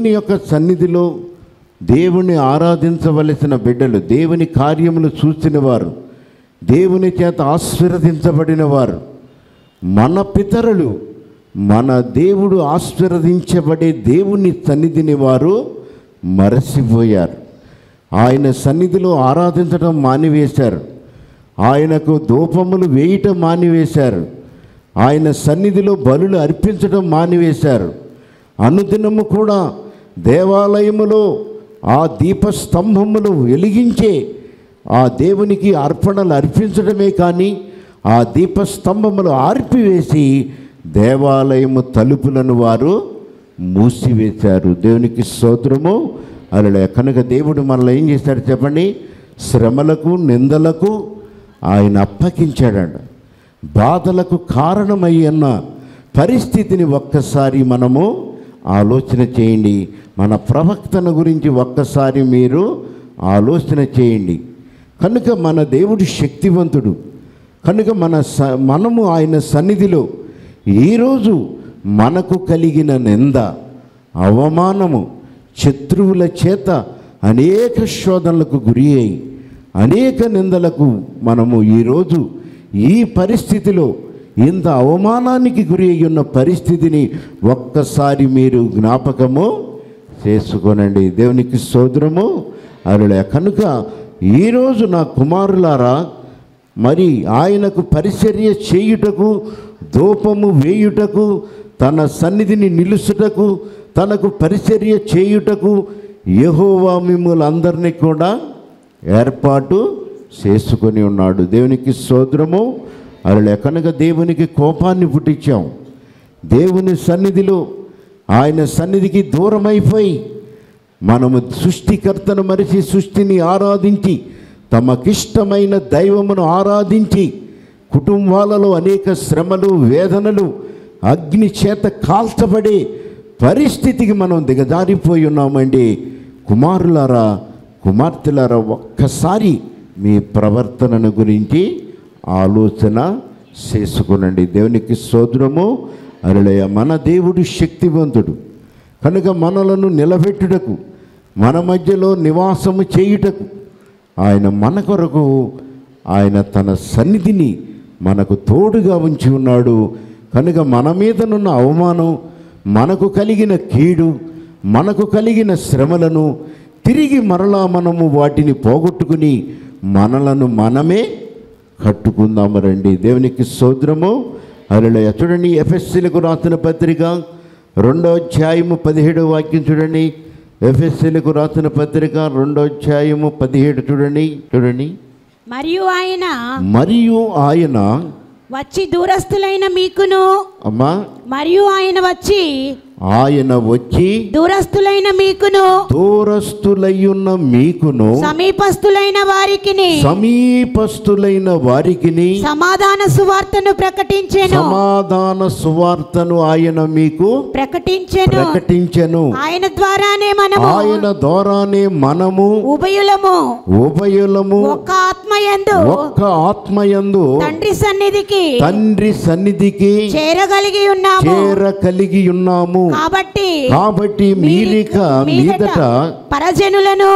దేవుని యొక్క సన్నిధిలో దేవుని ఆరాధించవలసిన బిడ్డలు, దేవుని కార్యములు చూసిన వారు, దేవుని చేత ఆశీర్వదించబడిన వారు, మన పితరులు, మన దేవుడు ఆశీర్వదించబడే దేవుని సన్నిధిని వారు మరచిపోయారు. ఆయన సన్నిధిలో ఆరాధించడం మానివేశారు. ఆయనకు ధూపములు వేయటం మానివేశారు. ఆయన సన్నిధిలో బలులు అర్పించడం మానివేశారు. అనుదినము కూడా దేవాలయములో ఆ దీపస్తంభములు వెలిగించే ఆ దేవునికి అర్పణలు అర్పించడమే కానీ ఆ దీపస్తంభములు ఆర్పివేసి దేవాలయము తలుపులను వారు మూసివేశారు. దేవునికి స్తోత్రము. అలా కనుక దేవుడు మనల్ని ఏం చేశాడు చెప్పండి? శ్రమలకు, నిందలకు ఆయన అప్పగించాడు. బాధలకు కారణమయ్యన్న పరిస్థితిని ఒక్కసారి మనము ఆలోచన చేయండి. మన ప్రవక్తన గురించి ఒక్కసారి మీరు ఆలోచన చేయండి. కనుక మన దేవుడు శక్తివంతుడు. కనుక మనము ఆయన సన్నిధిలో ఈరోజు మనకు కలిగిన నింద, అవమానము, శత్రువుల చేత అనేక శోధనలకు గురి అయి అనేక నిందలకు మనము ఈరోజు ఈ పరిస్థితిలో ఇంత అవమానానికి గురి అయి ఉన్న పరిస్థితిని ఒక్కసారి మీరు జ్ఞాపకము చేసుకోనండి. దేవునికి స్తోత్రము. అలా కనుక ఈరోజు నా కుమారులారా, మరి ఆయనకు పరిచర్య చేయుటకు, ధూపము వేయుటకు, తన సన్నిధిని నిలుచుటకు, తనకు పరిచర్య చేయుటకు యెహోవా మిమ్మల్ని అందరినీ కూడా ఏర్పాటు చేసుకొని ఉన్నాడు. దేవునికి స్తోత్రము. అలా కనుక దేవునికి కోపాన్ని పుట్టించాం. దేవుని సన్నిధిలో ఆయన సన్నిధికి దూరమైపోయి మనము సృష్టికర్తను మరిచి సృష్టిని ఆరాధించి తమకిష్టమైన దైవమును ఆరాధించి కుటుంబాలలో అనేక శ్రమలు, వేదనలు, అగ్ని చేత కాల్చబడే పరిస్థితికి మనం దిగజారిపోయి ఉన్నామండి. కుమారులారా, కుమార్తెలారా, ఒక్కసారి మీ ప్రవర్తనను గురించి ఆలోచన చేసుకునండి. దేవునికి స్తోత్రము. అలలయ మన దేవుడు శక్తివంతుడు. కనుక మనలను నిలబెట్టుటకు, మన మధ్యలో నివాసము చేయుటకు ఆయన మన కొరకు ఆయన తన సన్నిధిని మనకు తోడుగా ఉంచి ఉన్నాడు. కనుక మన మీదనున్న అవమానం, మనకు కలిగిన కీడు, మనకు కలిగిన శ్రమలను తిరిగి మరలా మనము వాటిని పోగొట్టుకుని మనలను మనమే కట్టుకుందాము రండి. దేవునికి స్తోత్రము. హల్లెలూయా. చూడండి, ఎఫెసీయులకు రాసిన పత్రిక 2వ అధ్యాయము 17వ వాక్యం చూడండి. ఎఫెసీయులకు రాసిన పత్రిక 2వ అధ్యాయము 17 చూడండి. మరియు ఆయన వచ్చి దూరస్తులైన మీకును, అమ్మా, మరియు ఆయన వచ్చి దూరస్తులైన మీకును సమీపస్తులైన వారికిని సమాధాన సువార్తను ఆయన మీకు ప్రకటించెను. ఆయన ద్వారానే మనము ఉభయులము ఒక్క ఆత్మయందు తండ్రి సన్నిధికి చేరగలిగి ఉన్నాము. కాబట్టి మీరిక మీదట పరజనులను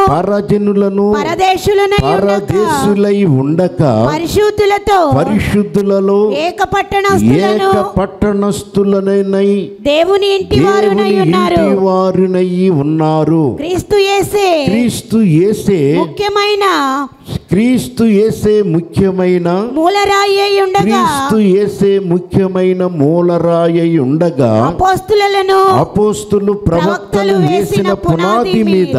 పరదేశులై ఉండక పరిశుద్ధులలో ఏక పట్టణస్థులనై దేవుని ఇంటి వారునై ఉన్నారు. క్రీస్తు యేసే ముఖ్యమైన మూలరాయి ఉండగా అపోస్తులు ప్రవక్తలు వేసిన పునాది మీద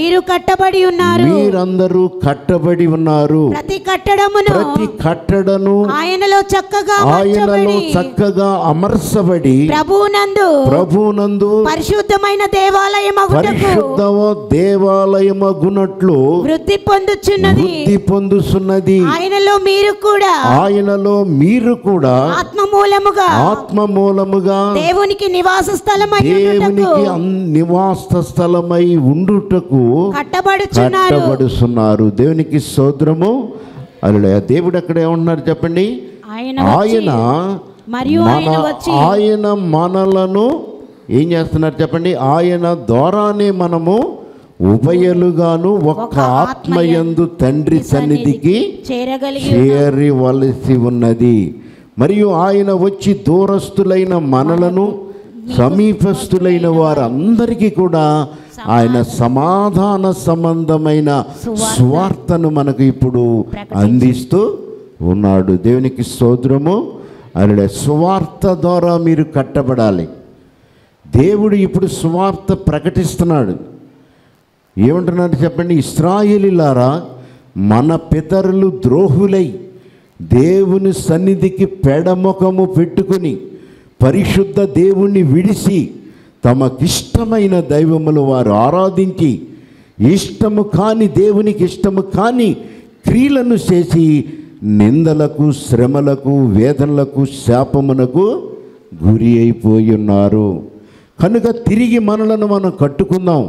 మీరందరూ కట్టబడి ఉన్నారు. ప్రతి కట్టడను ఆయనలో చక్కగా అమర్చబడి ప్రభువునందు పరిశుద్ధమైన దేవాలయమగునట్లు వృద్ధి పొందుచున్నది. ఆయనలో మీరు కూడా ఆత్మ మూలముగా దేవునికి నివాస స్థలమై ఉండుటకు కట్టబడుచున్నారు. దేవునికి స్తోత్రము. హల్లెలూయా. దేవుడు అక్కడ ఏమంటున్నారు చెప్పండి? ఆయన మనలను ఏం చేస్తున్నారు చెప్పండి? ఆయన ద్వారానే మనము ఉభయలుగాను ఒక్క ఆత్మయందు తండ్రి సన్నిధికి చేరవలసి ఉన్నది. మరియు ఆయన వచ్చి దూరస్తులైన మనలను సమీపస్తులైన వారందరికీ కూడా ఆయన సమాధాన సంబంధమైన స్వార్థను మనకు ఇప్పుడు అందిస్తూ ఉన్నాడు. దేవునికి స్తోత్రము. అలా స్వార్థ ద్వారా మీరు కట్టబడాలి. దేవుడు ఇప్పుడు స్వార్థ ప్రకటిస్తున్నాడు. ఏమంటున్నాడు చెప్పండి? ఇశ్రాయేలీయులారా, మన పితరులు ద్రోహులై దేవుని సన్నిధికి పెడముఖము పెట్టుకుని పరిశుద్ధ దేవుణ్ణి విడిచి తమకిష్టమైన దైవములు వారు ఆరాధించి ఇష్టము కాని దేవునికి ఇష్టము కాని క్రియలను చేసి నిందలకు, శ్రమలకు, వేదనలకు, శాపమునకు గురి అయిపోయి ఉన్నారు. కనుక తిరిగి మనలను మనం కట్టుకుందాం.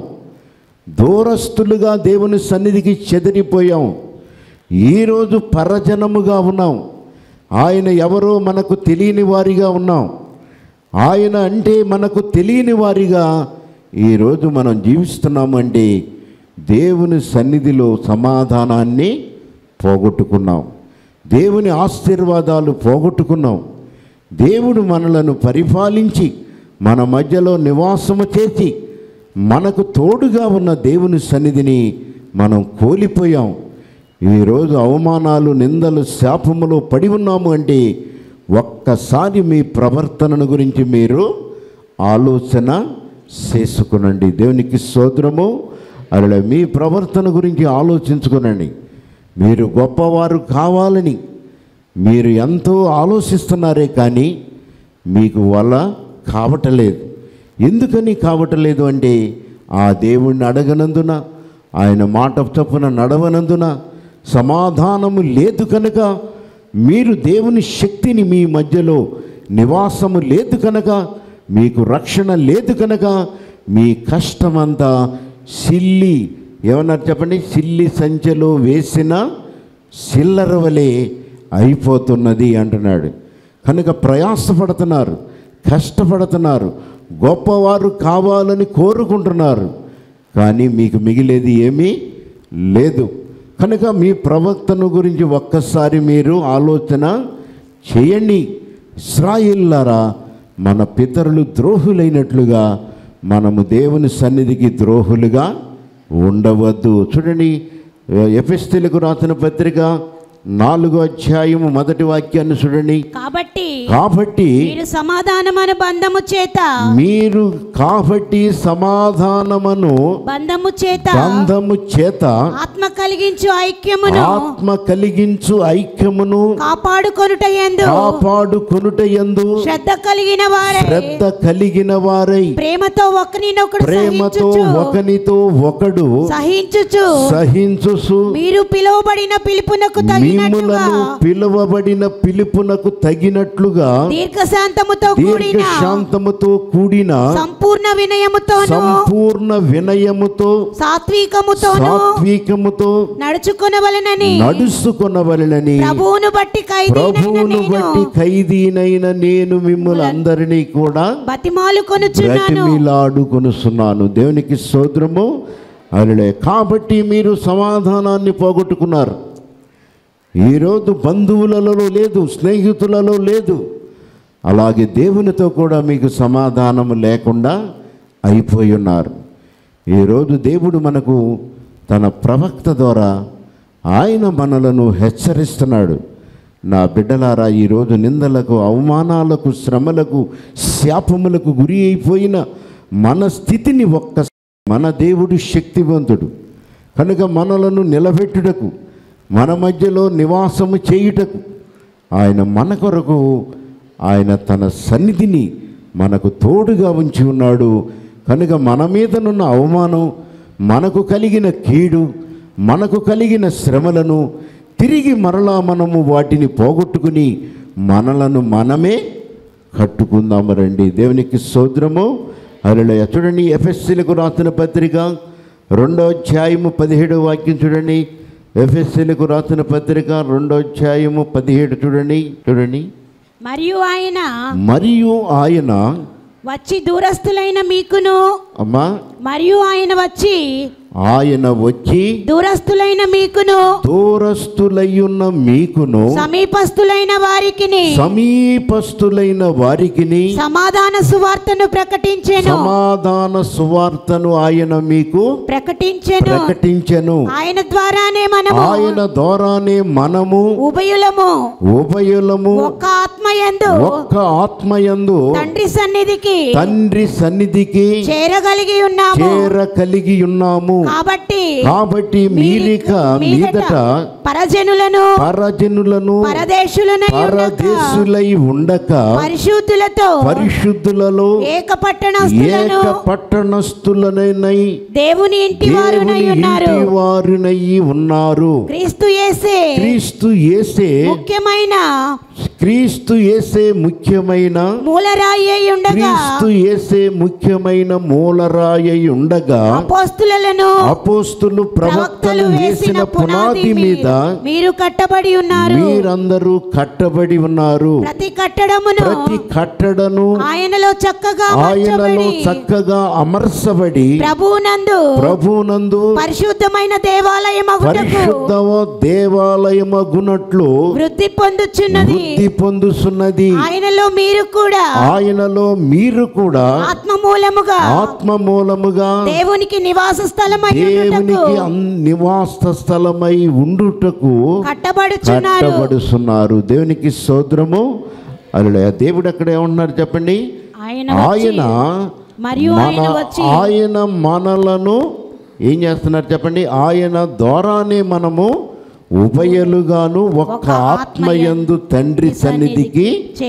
దూరస్తులుగా దేవుని సన్నిధికి చెదిరిపోయాం. ఈరోజు పరజనముగా ఉన్నాం. ఆయన ఎవరో మనకు తెలియని వారిగా ఉన్నాం. ఆయన అంటే మనకు తెలియని వారిగా ఈరోజు మనం జీవిస్తున్నామంటే దేవుని సన్నిధిలో సమాధానాన్ని పోగొట్టుకున్నాం. దేవుని ఆశీర్వాదాలు పోగొట్టుకున్నాం. దేవుడు మనలను పరిపాలించి మన మధ్యలో నివాసము చేసి మనకు తోడుగా ఉన్న దేవుని సన్నిధిని మనం కోల్పోయాం. ఈరోజు అవమానాలు, నిందలు, శాపములు పడి ఉన్నాము అంటే ఒక్కసారి మీ ప్రవర్తనను గురించి మీరు ఆలోచన చేసుకునండి. దేవునికి స్తోత్రము. అలా మీ ప్రవర్తన గురించి ఆలోచించుకునండి. మీరు గొప్పవారు కావాలని మీరు ఎంతో ఆలోచిస్తున్నారే కానీ మీకు వల్ల కావటలేదు. ఎందుకని కావటలేదు అంటే ఆ దేవుణ్ణి అడగనందున, ఆయన మాట చొప్పున నడవనందున సమాధానము లేదు కనుక, మీరు దేవుని శక్తిని మీ మధ్యలో నివాసము లేదు కనుక, మీకు రక్షణ లేదు కనుక మీ కష్టమంతా సిల్లి, ఏమన్నారు చెప్పండి? సిల్లి సంచెలో వేసిన సిల్లర వలె అయిపోతున్నది అంటున్నాడు. కనుక ప్రయాసపడుతున్నారు, కష్టపడుతున్నారు, గొప్పవారు కావాలని కోరుకుంటున్నారు, కానీ మీకు మిగిలేది ఏమీ లేదు. కనుక మీ ప్రవర్తన గురించి ఒక్కసారి మీరు ఆలోచన చేయండి. ఇశ్రాయేలులారా, మన పితరులు ద్రోహులైనట్లుగా మనము దేవుని సన్నిధికి ద్రోహులుగా ఉండవద్దు. చూడండి, ఎఫెసీయులకు రాసిన పత్రిక 4వ అధ్యాయము 1వ వాక్యాన్ని చూడండి. కాబట్టి మీరు సమాధానమను బంధము చేత బంధము చేత ఆత్మ కలిగించు ఐక్యమును కాపాడుకొనుట యందు శ్రద్ధ కలిగిన వారై ప్రేమతో ఒకనితో ఒకడు సహించుచు మీరు పిలువబడిన పిలుపునకు తగినట్లుగా దీర్ఘశాంతముతో కూడిన సంపూర్ణ వినయముతో సాత్వికముతో నడుచుకొనవలెనని ప్రభువును బట్టి ఖైదీనైన నేను మిమ్మల్ని అందరినీ కూడా బ్రతిమిలాడుకొనుచున్నాను. దేవునికి స్తోత్రము. అలే. కాబట్టి మీరు సమాధానాన్ని పోగొట్టుకున్నారు. ఈరోజు బంధువులలో లేదు, స్నేహితులలో లేదు. అలాగే దేవునితో కూడా మీకు సమాధానం లేకుండా అయిపోయి ఉన్నారు. ఈరోజు దేవుడు మనకు తన ప్రవక్త ద్వారా ఆయన మనలను హెచ్చరిస్తున్నాడు. నా బిడ్డలారా, ఈరోజు నిందలకు, అవమానాలకు, శ్రమలకు, శాపములకు గురి అయిపోయిన మన స్థితిని మన దేవుడు శక్తివంతుడు కనుక మనలను నిలబెట్టుటకు, మన మధ్యలో నివాసము చేయుటకు ఆయన మన కొరకు ఆయన తన సన్నిధిని మనకు తోడుగా ఉంచి ఉన్నాడు. కనుక మన మీదనున్న అవమానం, మనకు కలిగిన కీడు, మనకు కలిగిన శ్రమలను తిరిగి మరలా మనము వాటిని పోగొట్టుకుని మనలను మనమే కట్టుకుందాము. రండి. దేవునికి స్తోత్రము. హల్లెలూయా. చూడండి, ఎఫెసీయులకు రాసిన పత్రిక 2వ అధ్యాయము 17వ వాక్యం చూడండి. ఎఫెసీయులకు రాసిన పత్రిక 2వ అధ్యాయము 17 చూడండి. మరియు ఆయన వచ్చి దూరస్తులైన మీకును అమ్మా మరియు ఆయన వచ్చి దూరస్తులైన మీకును దూరస్తులయ్యున్న మీకును సమీపస్తులైన వారికిని సమాధాన సువార్తను ఆయన మీకు ప్రకటించెను. ఆయన ద్వారానే మనము ఉభయులము ఒక్క ఆత్మయందు తండ్రి సన్నిధికి చేరగలిగి ఉన్నాము. కాబట్టి మీదట పరజనులను పరదేశులై ఉండక పరిశుద్ధులలో ఏక పట్టణస్థులనై దేవుని ఇంటి వారునై ఉన్నారు. క్రీస్తు యేసే ముఖ్యమైన మూలరాయి ఉండగా అపోస్తులు ప్రవక్తలు వేసిన పునాది మీద మీరందరూ కట్టబడి ఉన్నారు. ప్రతి కట్టడను ఆయనలో చక్కగా అమర్చబడి ప్రభువునందు పరిశుద్ధమైన దేవాలయమగునట్లు వృద్ధి పొందుచున్నది. ఆయనలో మీరు కూడా ఆత్మ మూలముగా దేవునికి నివాస స్థలమై ఉండుటకు కట్టబడుచున్నారు. దేవునికి స్తోత్రము. హల్లెలూయా. దేవుడు అక్కడ ఏమంటున్నారు చెప్పండి? ఆయన మనలను ఏం చేస్తున్నారు చెప్పండి? ఆయన ద్వారానే మనము ఉభయలుగాను ఒక్క ఆత్మయందు తండ్రి సన్నిధికి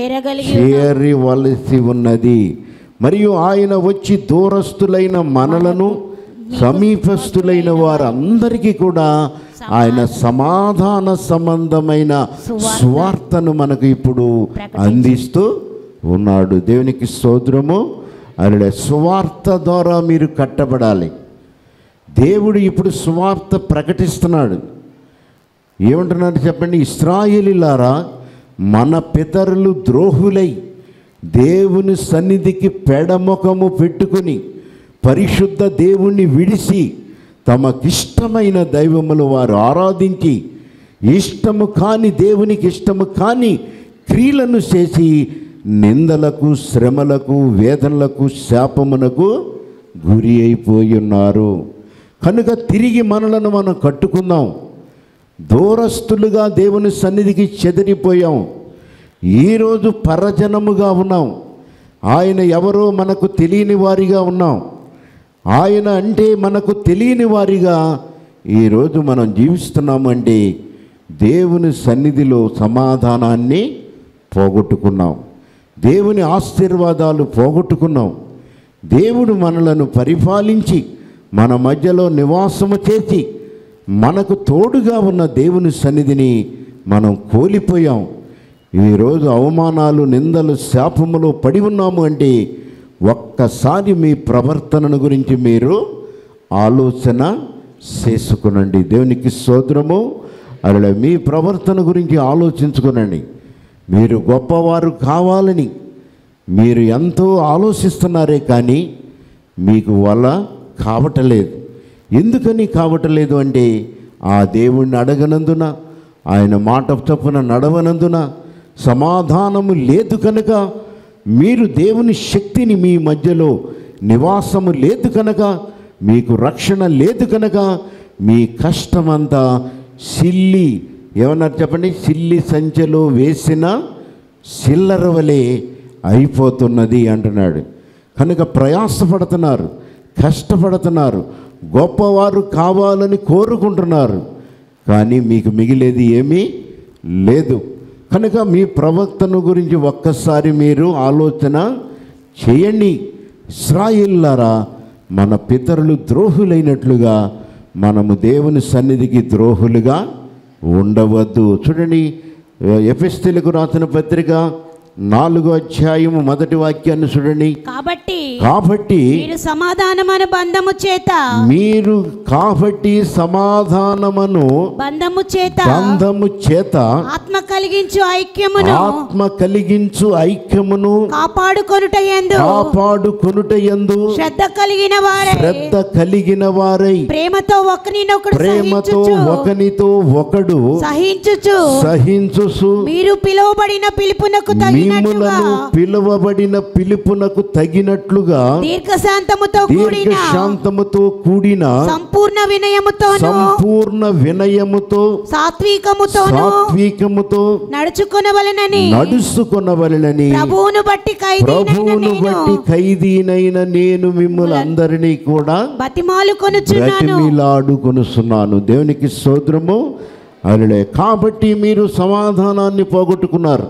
చేరవలసి ఉన్నది. మరియు ఆయన వచ్చి దూరస్తులైన మనలను సమీపస్తులైన వారందరికీ కూడా ఆయన సమాధాన సంబంధమైన స్వార్థను మనకు ఇప్పుడు అందిస్తూ ఉన్నాడు. దేవునికి స్తోత్రము. అలా స్వార్థ ద్వారా మీరు కట్టబడాలి. దేవుడు ఇప్పుడు స్వార్థ ప్రకటిస్తున్నాడు. ఏమంటున్నాడు చెప్పండి? ఇశ్రాయేలీయులారా, మన పితరులు ద్రోహులై దేవుని సన్నిధికి పెడముఖము పెట్టుకుని పరిశుద్ధ దేవుణ్ణి విడిచి తమకిష్టమైన దైవములు వారు ఆరాధించి దేవునికి ఇష్టము కాని క్రియలను చేసి నిందలకు, శ్రమలకు, వేదనలకు, శాపమునకు గురి అయిపోయి ఉన్నారు. కనుక తిరిగి మనలను మనం కట్టుకుందాం. దూరస్తులుగా దేవుని సన్నిధికి చెదిరిపోయాం. ఈరోజు పరజనముగా ఉన్నాం. ఆయన ఎవరో మనకు తెలియని వారిగా ఉన్నాం. ఆయన అంటే మనకు తెలియని వారిగా ఈరోజు మనం జీవిస్తున్నామంటే దేవుని సన్నిధిలో సమాధానాన్ని పోగొట్టుకున్నాం. దేవుని ఆశీర్వాదాలు పోగొట్టుకున్నాం. దేవుడు మనలను పరిపాలించి మన మధ్యలో నివాసము చేసి మనకు తోడుగా ఉన్న దేవుని సన్నిధిని మనం కోల్పోయాం. ఈరోజు అవమానాలు, నిందలు, శాపములో పడి ఉన్నాము అంటే ఒక్కసారి మీ ప్రవర్తనను గురించి మీరు ఆలోచన చేసుకునండి. దేవునికి స్తోత్రము. అలా మీ ప్రవర్తన గురించి ఆలోచించుకునండి. మీరు గొప్పవారు కావాలని మీరు ఎంతో ఆలోచిస్తున్నారే కానీ మీకు వల్ల కావటలేదు. ఎందుకని కావటలేదు అంటే ఆ దేవుణ్ణి అడగనందున, ఆయన మాట చొప్పున నడవనందున సమాధానము లేదు కనుక, మీరు దేవుని శక్తిని మీ మధ్యలో నివాసము లేదు కనుక, మీకు రక్షణ లేదు కనుక మీ కష్టమంతా ఏమన్నారు చెప్పండి? సిల్లి సంచెలో వేసిన సిల్లర వలె అయిపోతున్నది అంటున్నాడు. కనుక ప్రయాసపడుతున్నారు, కష్టపడుతున్నారు, గొప్పవారు కావాలని కోరుకుంటున్నారు, కానీ మీకు మిగిలేది ఏమీ లేదు. కనుక మీ ప్రవక్తను గురించి ఒక్కసారి మీరు ఆలోచన చేయండి. ఇశ్రాయేలులారా, మన పితరులు ద్రోహులైనట్లుగా మనము దేవుని సన్నిధికి ద్రోహులుగా ఉండవద్దు. చూడండి, ఎఫెసీయులకు రాసిన పత్రిక 4వ అధ్యాయము 1వ వాక్యాన్ని చూడండి. కాబట్టి మీరు సమాధానమను బంధము చేత బంధము చేత ఆత్మ కలిగించు ఐక్యమును కాపాడుకొనుట యందు శ్రద్ధ కలిగిన వారై ప్రేమతో ఒకనితో ఒకడు సహించుచు మీరు పిలువబడిన పిలుపునకు తగినట్లుగా దీర్ఘశాంతముతో కూడిన సంపూర్ణ వినయముతో సాత్వికముతో నడుచుకొనవలెనని ప్రభువును బట్టి ఖైదీనైన నేను మిమ్మల్ని అందరినీ కూడా బ్రతిమిలాడుకొనుచున్నాను. దేవునికి స్తోత్రము. హల్లెలూయా. కాబట్టి మీరు సమాధానాన్ని పోగొట్టుకున్నారు.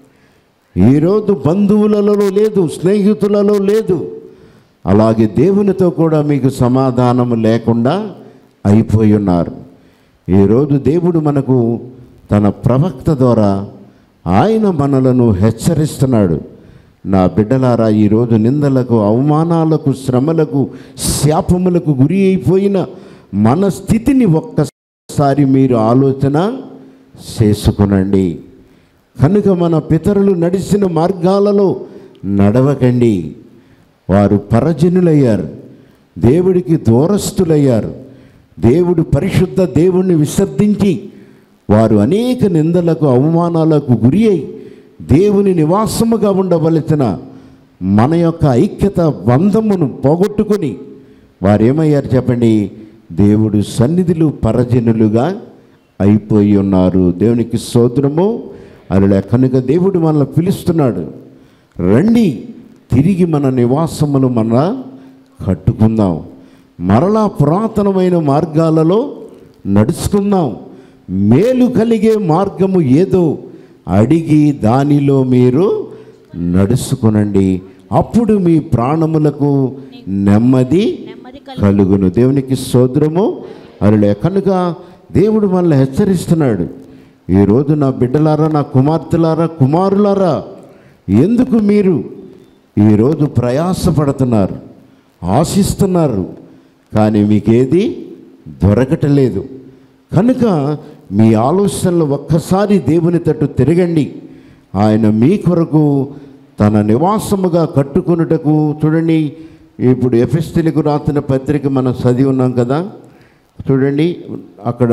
ఈరోజు బంధువులలో లేదు, స్నేహితులలో లేదు. అలాగే దేవునితో కూడా మీకు సమాధానం లేకుండా అయిపోయి ఉన్నారు. ఈరోజు దేవుడు మనకు తన ప్రవక్త ద్వారా ఆయన మనలను హెచ్చరిస్తున్నాడు. నా బిడ్డలారా, ఈరోజు నిందలకు, అవమానాలకు, శ్రమలకు, శాపములకు గురి అయిపోయిన మన స్థితిని ఒక్కసారి మీరు ఆలోచన చేసుకునండి. కనుక మన పితరులు నడిచిన మార్గాలలో నడవకండి. వారు పరజనులయ్యారు, దేవుడికి దూరస్తులయ్యారు. దేవుడు పరిశుద్ధ దేవుణ్ణి విసర్జించి వారు అనేక నిందలకు, అవమానాలకు గురి అయి దేవుని నివాసముగా ఉండవలసిన మన యొక్క ఐక్యత బంధమును పోగొట్టుకొని వారేమయ్యారు చెప్పండి? దేవుడు సన్నిధిలో పరజనులుగా అయిపోయి ఉన్నారు. దేవునికి స్తోత్రము. అలా కనుక దేవుడు మనల్ని పిలుస్తున్నాడు, రండి తిరిగి మన నివాసములు మన కట్టుకుందాం, మరలా పురాతనమైన మార్గాలలో నడుచుకుందాం. మేలు కలిగే మార్గము ఏదో అడిగి దానిలో మీరు నడుచుకునండి. అప్పుడు మీ ప్రాణములకు నెమ్మది కలుగును. దేవునికి స్తోత్రము. అలా కనుక దేవుడు మనల్ని హెచ్చరిస్తున్నాడు. ఈరోజు నా బిడ్డలారా, నా కుమార్తెలారా, కుమారులారా, ఎందుకు మీరు ఈరోజు ప్రయాసపడుతున్నారు, ఆశిస్తున్నారు, కానీ మీకేది దొరకటలేదు? కనుక మీ ఆలోచనలు ఒక్కసారి దేవుని తట్టు తిరగండి. ఆయన మీ కొరకు తన నివాసముగా కట్టుకొనుటకు చూడండి. ఇప్పుడు ఎఫెసీయులకు రాసిన పత్రిక మనం చదివి ఉన్నాం కదా, చూడండి అక్కడ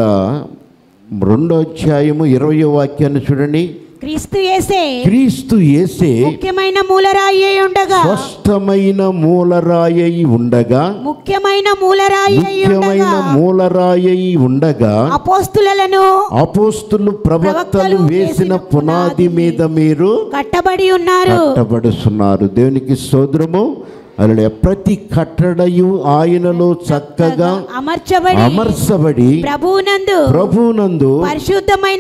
2వ అధ్యాయము 20వ వాక్యాన్ని చూడండి. క్రీస్తు యేసే ముఖ్యమైన మూలరాయి ఉండగా అపోస్తులు ప్రవక్తలు వేసిన పునాది మీద మీరు కట్టబడుచున్నారు. దేవునికి స్తోత్రము. అలా ప్రతి కట్టడయు ఆయనలో చక్కగా అమర్చబడి ప్రభువునందు పరిశుద్ధమైన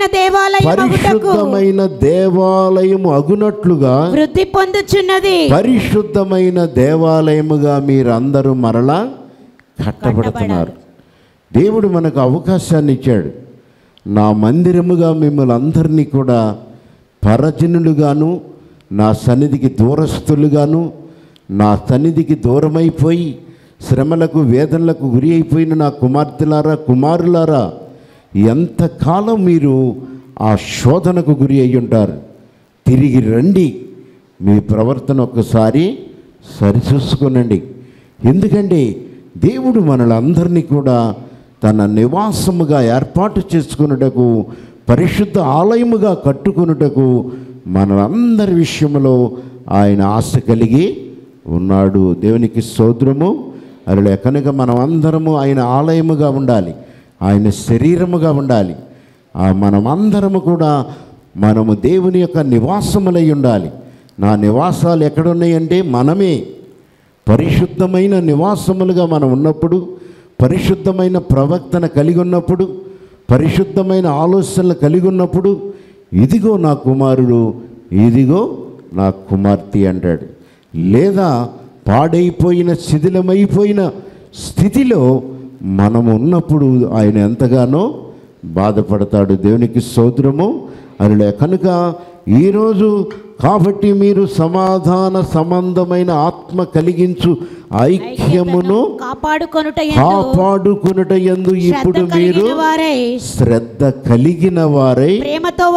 దేవాలయము అగునట్లుగా వృద్ధి పొందుచున్నది. పరిశుద్ధమైన దేవాలయముగా మీరందరూ మరలా కట్టబడుతున్నారు. దేవుడు మనకు అవకాశాన్ని ఇచ్చాడు. నా మందిరముగా మిమ్మల్ని అందరినీ కూడా పరజనులుగాను, నా సన్నిధికి దూరస్తులుగాను, నా సన్నిధికి దూరమైపోయి శ్రమలకు, వేదనలకు గురి అయిపోయిన నా కుమార్తెలారా, కుమారులారా, ఎంతకాలం మీరు ఆ శోధనకు గురి అయి ఉంటారు? తిరిగి రండి, మీ ప్రవర్తన ఒక్కసారి సరిచూసుకునండి. ఎందుకంటే దేవుడు మనలందరినీ కూడా తన నివాసముగా ఏర్పాటు చేసుకున్నటకు, పరిశుద్ధ ఆలయముగా కట్టుకున్నటకు మనందరి విషయంలో ఆయన ఆశ కలిగి ఉన్నాడు. దేవునికి స్తోత్రము. అలా కనుక మనం అందరము ఆయన ఆలయముగా ఉండాలి, ఆయన శరీరముగా ఉండాలి. మనమందరము కూడా మనము దేవుని యొక్క నివాసములై ఉండాలి. నా నివాసాలు ఎక్కడున్నాయంటే మనమే. పరిశుద్ధమైన నివాసములుగా మనం ఉన్నప్పుడు, పరిశుద్ధమైన ప్రవర్తన కలిగి ఉన్నప్పుడు, పరిశుద్ధమైన ఆలోచనలు కలిగి ఉన్నప్పుడు, ఇదిగో నా కుమారుడు, ఇదిగో నా కుమార్తె అంటాడు. లేదా పాడైపోయిన, శిథిలమైపోయిన స్థితిలో మనము ఉన్నప్పుడు ఆయన ఎంతగానో బాధపడతాడు. దేవునికి స్తోత్రము. అలా కనుక ఈరోజు కాబట్టి మీరు సమాధాన సంబంధమైన ఆత్మ కలిగించు ఐక్యమును కాపాడుకొనుట యందు ఇప్పుడు మీరు శ్రద్ధ కలిగిన వారై ప్రేమతో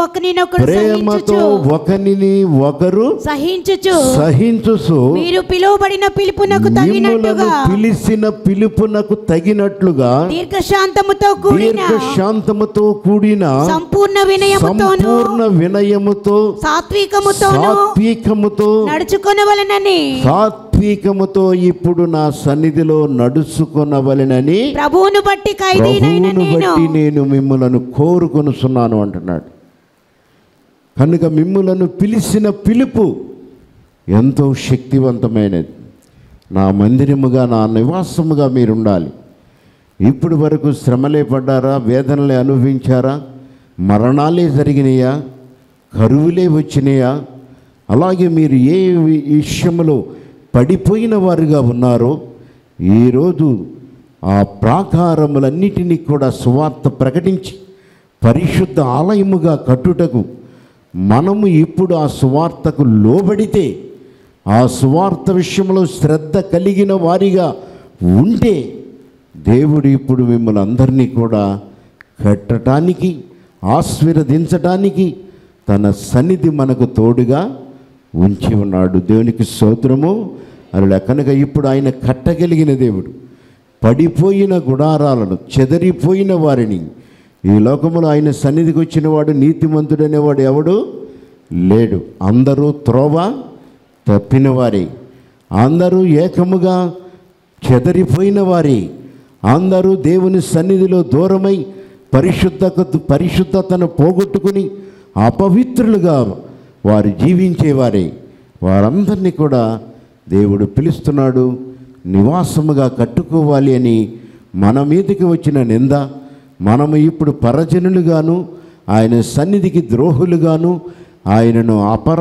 ఒకరిని ఒకరు సహించుచు మీరు పిలువబడిన పిలుపునకు తగినట్లుగా పిలిచిన పిలుపునకు తగినట్లుగా దీర్ఘశాంతముతో కూడిన సంపూర్ణ వినయముతో సాత్వికముతో నడుచుకొనవలెనని సాత్వికముతో ఇప్పుడు నా సన్నిధిలో నడుచుకొనవలెనని ప్రభువును బట్టి నేను మిమ్ములను కోరుకొనుచున్నాను అంటున్నాడు. కనుక మిమ్ములను పిలిచిన పిలుపు ఎంతో శక్తివంతమైనది. నా మందిరముగా, నా నివాసముగా మీరుండాలి. ఇప్పుడు వరకు శ్రమలే పడ్డారా, వేదనలే అనుభవించారా, మరణాలే జరిగినాయా, కరువులే వచ్చినాయా, అలాగే మీరు ఏ విషయంలో పడిపోయిన వారుగా ఉన్నారో ఈరోజు ఆ ప్రాకారములన్నిటినీ కూడా సువార్త ప్రకటించి పరిశుద్ధ ఆలయముగా కట్టుటకు మనము ఇప్పుడు ఆ సువార్తకు లోబడితే, ఆ సువార్త విషయంలో శ్రద్ధ కలిగిన వారిగా ఉంటే దేవుడు ఇప్పుడు మిమ్మల్ని అందరినీ కూడా కట్టడానికి, ఆశీర్వదించడానికి తన సన్నిధి మనకు తోడుగా ఉంచి ఉన్నాడు. దేవునికి స్తోత్రము. అలా కనుక ఇప్పుడు ఆయన కట్టగలిగిన దేవుడు. పడిపోయిన గుడారాలను, చెదరిపోయిన వారిని, ఈ లోకములో ఆయన సన్నిధికి వచ్చిన వాడు నీతిమంతుడనేవాడు ఎవడు లేడు. అందరూ త్రోవ తప్పిన వారే, అందరూ ఏకముగా చెదరిపోయిన వారే, అందరూ దేవుని సన్నిధిలో దూరమై పరిశుద్ధతను పోగొట్టుకుని అపవిత్రులుగా వారు జీవించేవారే. వారందరినీ కూడా దేవుడు పిలుస్తున్నాడు నివాసముగా కట్టుకోవాలి అని. మన మీదకి వచ్చిన నింద, మనము ఇప్పుడు పరజనులుగాను, ఆయన సన్నిధికి ద్రోహులుగాను, ఆయనను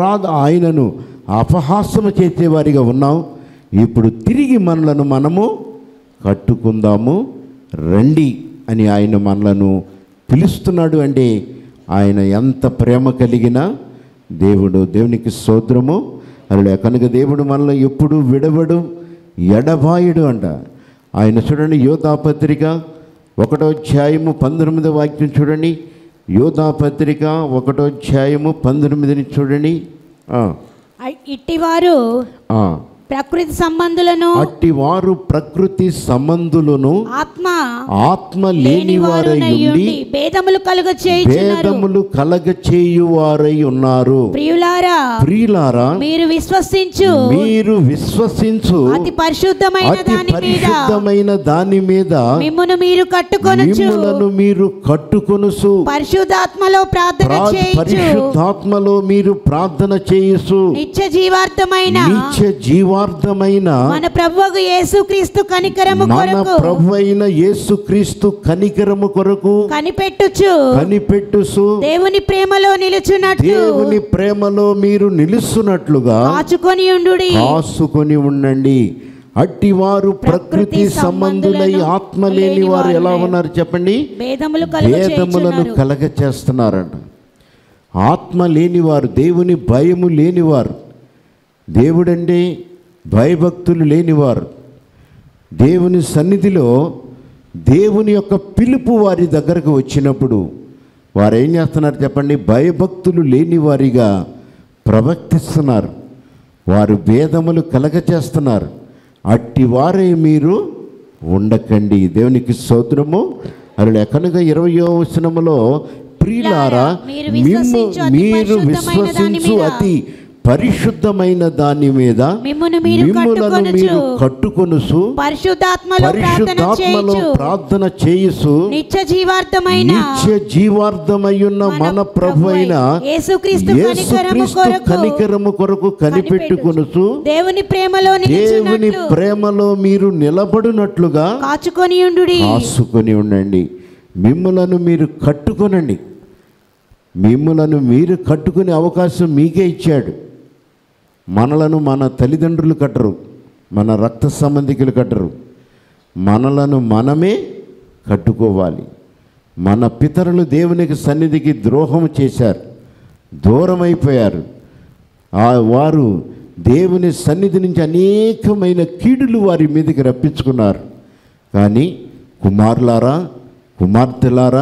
అపహాసము చేసేవారిగా ఉన్నాం. ఇప్పుడు తిరిగి మనము కట్టుకుందాము రండి అని ఆయన మనలను పిలుస్తున్నాడు. అంటే ఆయన ఎంత ప్రేమ కలిగిన దేవుడు. దేవునికి స్తోత్రము. అలా కనుక దేవుడు మనల్ని ఎప్పుడు విడవడు, ఎడబాయుడు అంట. ఆయన చూడండి, యోధాపత్రిక 1:19 చూడండి. యోధాపత్రిక 1:19 చూడండి. ఇట్టివారు ప్రకృతి సంబంధులను ఆత్మ లేనివారై ఉండి భేదములు కలగ చేయువారై ఉన్నారు. ప్రియులారా మీరు విశ్వసించు అతి పరిశుద్ధమైన దాని మీద మిమ్మును మీరు కట్టుకొనుచు పరిశుద్ధాత్మలో ప్రార్థన చేయుచు నిత్య జీవార్థమైన మన ప్రభువైన యేసుక్రీస్తు కనికరము కొరకు కనిపెట్టుచు దేవుని ప్రేమలో మీరు నిలుచున్నట్లుగా కాచుకొని ఉండండి. అట్టివారు ప్రకృతి సంబంధులై ఆత్మ లేని వారు ఎలా ఉన్నారు చెప్పండి? భేదములను కలగ చేస్తున్నారంట. ఆత్మ లేనివారు, దేవుని భయము లేనివారు, దేవుడంటే భయభక్తులు లేనివారు, దేవుని సన్నిధిలో దేవుని యొక్క పిలుపు వారి దగ్గరకు వచ్చినప్పుడు వారు ఏం చేస్తున్నారు చెప్పండి? భయభక్తులు లేని వారిగా ప్రవర్తిస్తున్నారు. వారు భేదములు కలగ చేస్తున్నారు. అట్టి వారే మీరు ఉండకండి. దేవునికి స్తోత్రము. అలా కనుక 20వ వచనములో ప్రియులారా మీరు విశ్వసించు అతి పరిశుద్ధమైన దాని మీద మిమ్ములను మీరు కట్టుకొనుచు పరిశుద్ధాత్మలో ప్రార్థన చేయుచు నిత్య జీవార్థమయ్యున్న మన ప్రభువైన యేసుక్రీస్తు కనికరము కొరకు కనిపెట్టుకొనుచు దేవుని ప్రేమలో మీరు నిలబడినట్లుగా కాచుకొని ఉండండి. మిమ్ములను మీరు కట్టుకొనండి. మిమ్ములను మీరు కట్టుకునే అవకాశం మీకే ఇచ్చాడు. మనలను మన తల్లిదండ్రులు కట్టరు, మన రక్త సంబంధికులు కట్టరు. మనలను మనమే కట్టుకోవాలి. మన పితరులు దేవునికి సన్నిధికి ద్రోహం చేశారు, దూరం అయిపోయారు. వారు దేవుని సన్నిధి నుంచి అనేకమైన కీడులు వారి మీదకి రప్పించుకున్నారు. కానీ కుమారులారా, కుమార్తెలారా,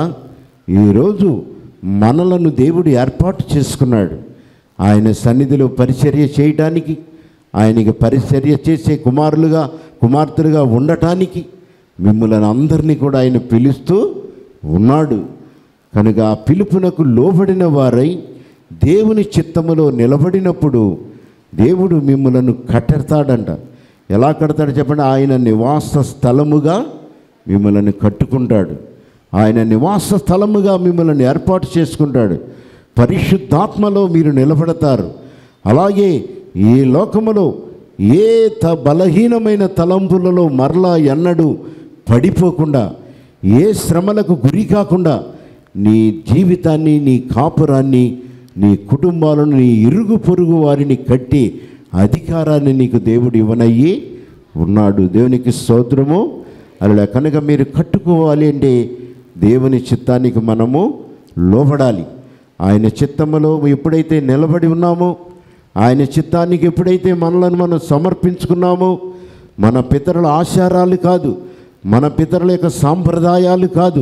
ఈరోజు మనలను దేవుడు ఏర్పాటు చేసుకున్నాడు. ఆయన సన్నిధిలో పరిచర్య చేయడానికి, ఆయనకి పరిచర్య చేసే కుమారులుగా కుమార్తెలుగా ఉండటానికి మిమ్మల్ని అందరినీ కూడా ఆయన పిలుస్తూ ఉన్నాడు. కనుక ఆ పిలుపునకు లోబడిన వారై దేవుని చిత్తములో నిలబడినప్పుడు దేవుడు మిమ్మలను కట్టెడతాడంట. ఎలా కడతాడు చెప్పండి? ఆయన నివాస స్థలముగా మిమ్మల్ని కట్టుకుంటాడు. ఆయన నివాస స్థలముగా మిమ్మల్ని ఏర్పాటు చేసుకుంటాడు. పరిశుద్ధాత్మలో మీరు నిలబడతారు. అలాగే ఈ లోకములో ఏ బలహీనమైన తలంపులలో మరలా ఎన్నడూ పడిపోకుండా, ఏ శ్రమలకు గురి కాకుండా నీ జీవితాన్ని, నీ కాపురాన్ని, నీ కుటుంబాలను, నీ ఇరుగు పొరుగు వారిని కట్టి అధికారాన్ని నీకు దేవుడు ఇవ్వనయ్యి ఉన్నాడు. దేవునికి స్తోత్రము. అలా కనుక మీరు కట్టుకోవాలి అంటే దేవుని చిత్తానికి మనము లోబడాలి. ఆయన చిత్తములో ఎప్పుడైతే నిలబడి ఉన్నామో, ఆయన చిత్తానికి ఎప్పుడైతే మనలను మనం సమర్పించుకున్నామో, మన పితరుల ఆచారాలు కాదు, మన పితరుల యొక్క సాంప్రదాయాలు కాదు.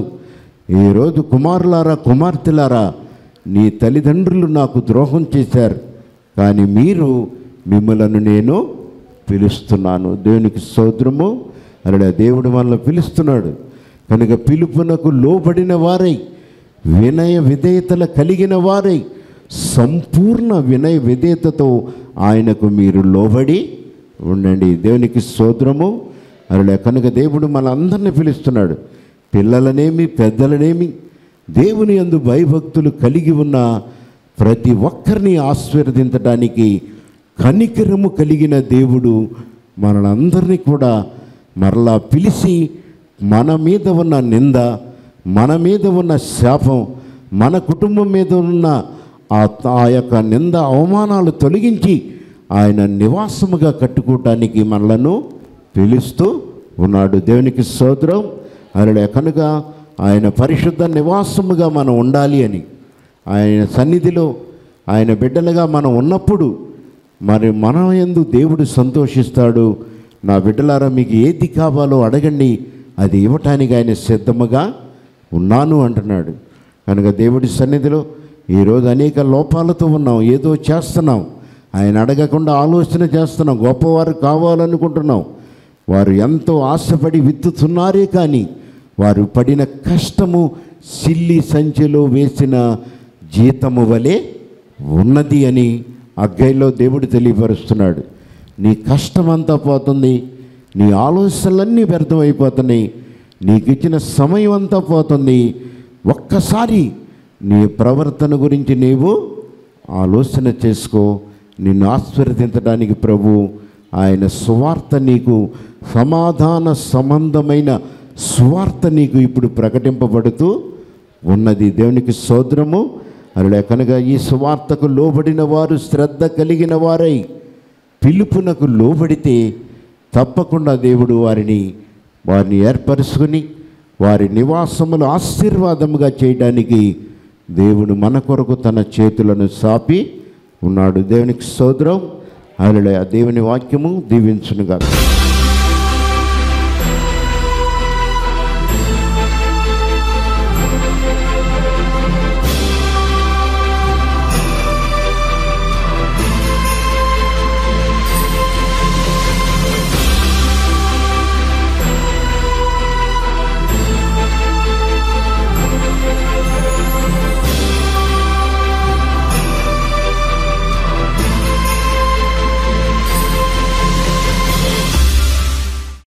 ఈరోజు కుమారులారా, కుమార్తెలారా, నీ తల్లిదండ్రులు నాకు ద్రోహం చేశారు, కానీ మిమ్మలను నేను పిలుస్తున్నాను. దేవునికి స్తోత్రము. అలా దేవుడు మనల్ని పిలుస్తున్నాడు. కనుక పిలుపునకు లోబడిన వారై, వినయ విధేయతలు కలిగిన వారై, సంపూర్ణ వినయ విధేయతతో ఆయనకు మీరు లోబడి ఉండండి. దేవునికి స్తోత్రము. అలా కనుక దేవుడు మనందరినీ పిలుస్తున్నాడు. పిల్లలనేమి, పెద్దలనేమి, దేవుని యందు భయభక్తులు కలిగి ఉన్న ప్రతి ఒక్కరిని ఆశీర్వదించడానికి కనికరము కలిగిన దేవుడు మనందరినీ కూడా మరలా పిలిచి మన మీద ఉన్న నింద, మన మీద ఉన్న శాపం, మన కుటుంబం మీద ఉన్న ఆ యొక్క నింద, అవమానాలు తొలగించి ఆయన నివాసముగా కట్టుకోవటానికి మనలను పిలుస్తూ ఉన్నాడు. దేవునికి స్తోత్రం. అలా కనుక ఆయన పరిశుద్ధ నివాసముగా మనం ఉండాలి అని, ఆయన సన్నిధిలో ఆయన బిడ్డలుగా మనం ఉన్నప్పుడు మరి మన యందు దేవుడు సంతోషిస్తాడు. నా బిడ్డలారా, మీకు ఏది కావాలో అడగండి, అది ఇవ్వటానికి ఆయన సిద్ధముగా ఉన్నాను అంటున్నాడు. కనుక దేవుడి సన్నిధిలో ఈరోజు అనేక లోపాలతో ఉన్నాం, ఏదో చేస్తున్నాం, ఆయన అడగకుండా ఆలోచన చేస్తున్నాం, గొప్పవారు కావాలనుకుంటున్నాం. వారు ఎంతో ఆశపడి విత్తుతున్నారే కానీ వారు పడిన కష్టము సిల్లి సంచిలో వేసిన జీతము వలె ఉన్నది అని హగ్గయిలో దేవుడు తెలియపరుస్తున్నాడు. నీ కష్టమంతా పోతుంది, నీ ఆలోచనలన్నీ వ్యర్థమైపోతున్నాయి, నీకు ఇచ్చిన సమయం అంతా పోతుంది. ఒక్కసారి నీ ప్రవర్తన గురించి నీవు ఆలోచన చేసుకో. నిన్ను ఆశీర్వదించడానికి ప్రభు ఆయన సువార్త, నీకు సమాధాన సంబంధమైన సువార్త నీకు ఇప్పుడు ప్రకటింపబడుతూ ఉన్నది. దేవునికి స్తోత్రము. అలా కనుక ఈ సువార్తకు లోబడిన వారు, శ్రద్ధ కలిగిన వారై పిలుపునకు లోబడితే తప్పకుండా దేవుడు వారిని ఏర్పరుచుకుని వారి నివాసములు ఆశీర్వాదముగా చేయడానికి దేవుడు మన కొరకు తన చేతులను చాపి ఉన్నాడు. దేవునికి స్తోత్రం. అలా దేవుని వాక్యము దీవించునుగాక.